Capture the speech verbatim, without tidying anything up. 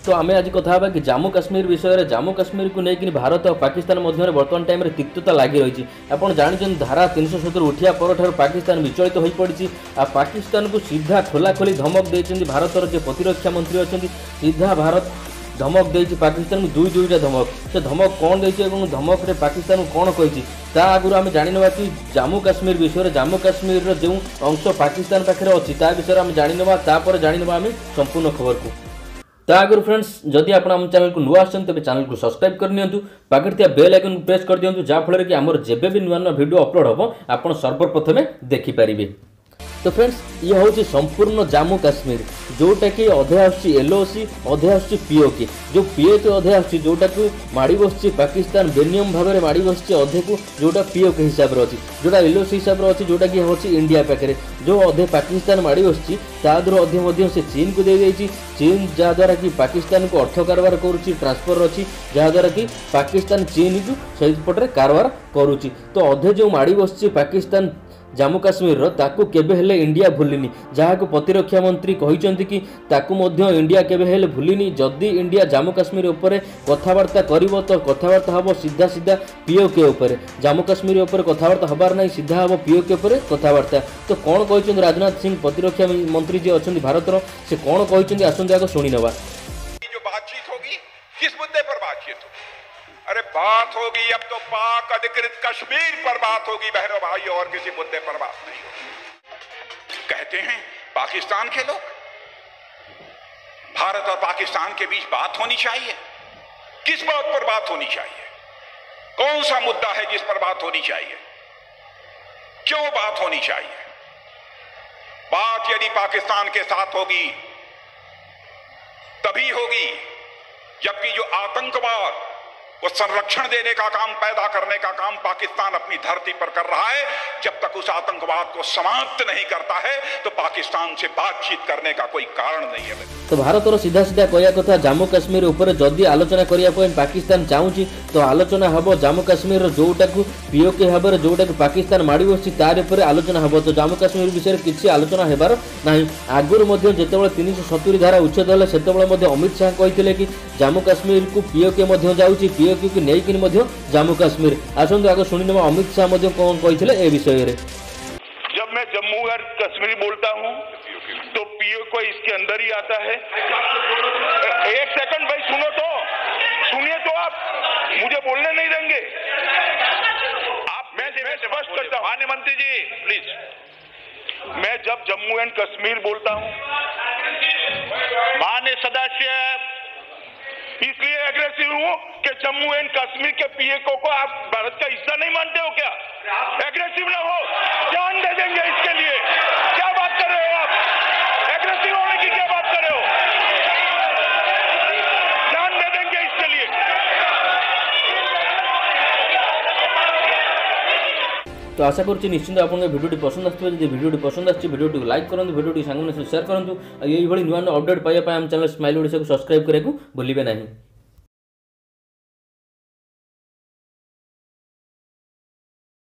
तो आम आज कथा कि जम्मू काश्मीर विषय जम्मू काश्मीर को लेकिन भारत और पाकिस्तान मध्य बर्तमान टाइम तिक्तता लगी रही है। आप जानते धारा तीन सौ सत्तर उठिया पर पाकिस्तान विचलित हो पड़ी। आ पाकिस्तान को सीधा खोला खोली धमक देते भारतर जो प्रतिरक्षा मंत्री अच्छा सीधा भारत धमक देती पाकिस्तान को दुई दुईटा धमक से धमक कौन देती धमक रे पाकिस्तान को कौन कही आगु आम जाना कि जम्मू काश्मीर विषय जम्मू काश्मीर जो अंश पाकिस्तान पाखे अच्छी विषय आम जापर जाना आम संपूर्ण खबर को। ता आगुरी फ्रेंड्स जदि आप चैनल को नुआ आछन तेज चैनल को सब्सक्राइब करनी पाखे बेल आइकन को प्रेस कर दिंतु जहाँफल कि आमर जेबे भी नुआ नुआ वीडियो अपलोड हम आप सर्वप्रथमे देखिपारे। तो फ्रेंड्स ये हूँ संपूर्ण जम्मू काश्मीर जोटा कि अधे आसुची एलओसी अधे आसुची पीओके जो पीओके अधे आसुची जोटा को माड़ी बसची पाकिस्तान बेनियम भाव में माड़ी बसची अधे को जोटा पीओके हिसाब से अच्छी जोटा एलओसी हिसाब से अच्छी जोटा कि हूँ इंडिया पाखे जो अधे पाकिस्तान माड़ी बसची तादर अधे से चीन को दे देती चीन जहाद्वारा कि पाकिस्तान को अर्थ कारबार करुच्ची ट्रांसफर अच्छी जहाद्वारा कि पाकिस्तान चीन को सही पटे कारबार करुच्ची। तो अधे जो माड़ी बसची पाकिस्तान जम्मू काश्मीर ताकू केबे हेले इंडिया भूलिनी जहाँ को प्रतिरक्षा मंत्री कहते कि ताकू मध्य इंडिया केबे हेले भूलिनी जदि इंडिया जम्मू काश्मीर उपर कथबार्ता करिवो तो कथबार्ता हम सीधा सीधा पीओके उपर जम्मू काश्मीर उपर कथबार्ता हबार नहीं सीधा हम पीओके उपर कथबार्ता। तो कौन कहते राजनाथ सिंह प्रतिरक्षा मंत्री जी अच्छा भारतर से कौन कहते आसंतु आगे शुणी नवा। जो बातचीत होगी किस मुद्दे पर बातचीत होगी? अरे बात होगी अब तो पाक अधिकृत कश्मीर पर बात होगी बहनों भाई और किसी मुद्दे पर बात नहीं होगी। कहते हैं पाकिस्तान के लोग भारत और पाकिस्तान के बीच बात होनी चाहिए। किस बात पर बात होनी चाहिए? कौन सा मुद्दा है जिस पर बात होनी चाहिए? क्यों बात होनी चाहिए? बात यदि पाकिस्तान के साथ होगी तभी होगी जबकि जो आतंकवाद वो संरक्षण देने का काम पैदा करने का काम पाकिस्तान अपनी धरती पर कर रहा है जब तक उस आतंकवाद को समाप्त नहीं करता है तो पाकिस्तान से बातचीत करने का कोई कारण नहीं है। तो भारत सीधा सीधा कहया कथा जम्मू काश्मीर उपर जदि आलोचना करने पाकिस्तान चाहूँगी तो आलोचना हम जम्मू काश्मीर जोटा को पीओके भाव में जोटा कि पाकिस्तान माड़ी बसी तार उपर आलोचना हम। तो जम्मू काश्मीर विषय किसी आलोचना होबार ना आगुरी जो तीन सौ सतुरी धारा उच्छेद है से अमित शाह कहते कि जम्मू काश्मीर को पीओके जाऊँगी पीओके को लेकिन जम्मू काश्मीर आसतु आगे शुणी अमित शाह कौन कहते ए विषय में। जब मैं जम्मू और कश्मीर बोलता हूं तो पीओके इसके अंदर ही आता है। एक सेकंड भाई सुनो तो सुनिए तो आप मुझे बोलने नहीं देंगे आप। मैं मैं स्पष्ट करता हूं माननीय मंत्री जी प्लीज। मैं जब जम्मू एंड कश्मीर बोलता हूं माननीय सदस्य इसलिए एग्रेसिव हूं कि जम्मू एंड कश्मीर के पीओके को आप भारत का हिस्सा नहीं मानते हो क्या? एग्रेसिव ना हो, जान दे देंगे इसके लिए। क्या बात कर रहे हो आप? एग्रेसिव होने की क्या बात कर रहे हो? जान दे देंगे इसके लिए। तो आशा करुच्ची निश्चित आपको भिडियो पसंद आसो जब भिडियो पसंद आडियो लाइक करूँ भिडियो सांग शेयर करूँ। ये नुआ नुआ अपडेट पाइबा आम चैनल स्माइल ओडिशा को सब्सक्राइब करने को भूलिए नहीं।